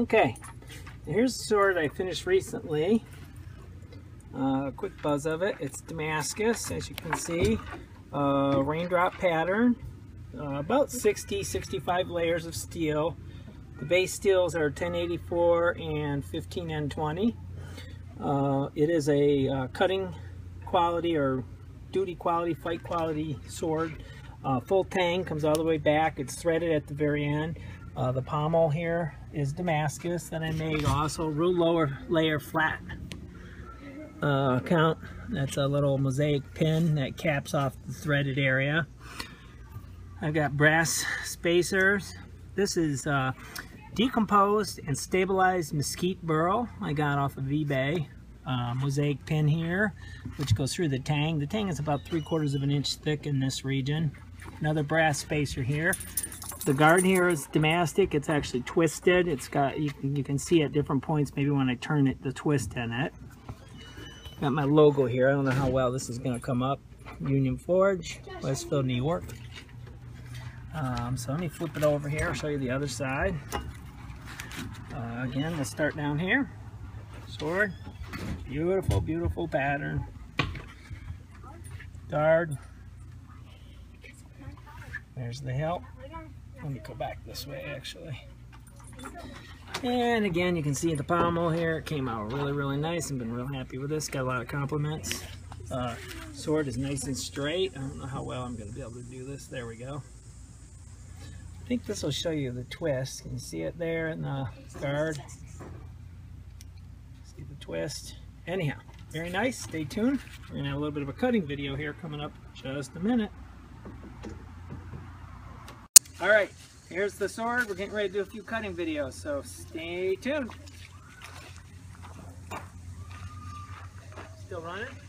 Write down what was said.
Okay, here's the sword I finished recently. A quick buzz of it. It's Damascus, as you can see. Raindrop pattern. About 60-65 layers of steel. The base steels are 1084 and 15N20. It is a cutting quality or duty quality, fight quality sword. Full tang, comes all the way back. It's threaded at the very end. The pommel here is Damascus that I made also. Real lower layer flat count. That's a little mosaic pin that caps off the threaded area. I've got brass spacers. This is decomposed and stabilized mesquite burl I got off of eBay. Mosaic pin here, which goes through the tang. The tang is about 3/4 of an inch thick in this region. Another brass spacer here. The guard here is Damastic. It's actually twisted. It's got, you can see at different points, maybe when I turn it, the twist in it. Got my logo here. I don't know how well this is going to come up. Union Forge, Westfield, New York. So let me flip it over here. I'll show you the other side. Again, we'll start down here. Sword. Beautiful, beautiful pattern. Guard. There's the hilt. Let me go back this way, actually. And again, you can see the pommel here. It came out really, really nice. I've been real happy with this. Got a lot of compliments. Sword is nice and straight. I don't know how well I'm going to be able to do this. There we go. I think this will show you the twist. Can you see it there in the guard? See the twist. Anyhow, very nice. Stay tuned. We're going to have a little bit of a cutting video here coming up just a minute. All right, here's the sword. We're getting ready to do a few cutting videos, so stay tuned. Still running?